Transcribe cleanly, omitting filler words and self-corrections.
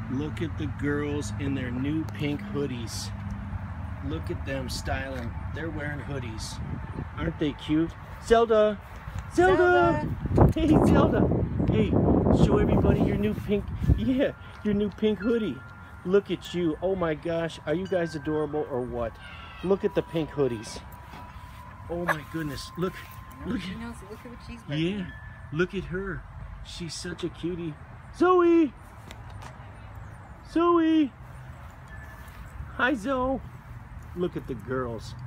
Look at the girls in their new pink hoodies. Look at them styling. They're wearing hoodies. Aren't they cute? Zelda! Zelda! Hey, Zelda! Hey, show everybody your new pink, yeah, your new pink hoodie. Look at you. Oh my gosh, are you guys adorable or what? Look at the pink hoodies. Oh my goodness, look. Look at what she's wearing. Yeah, look at her. She's such a cutie. Zoe! Zoe! Hi, Zoe. Look at the girls.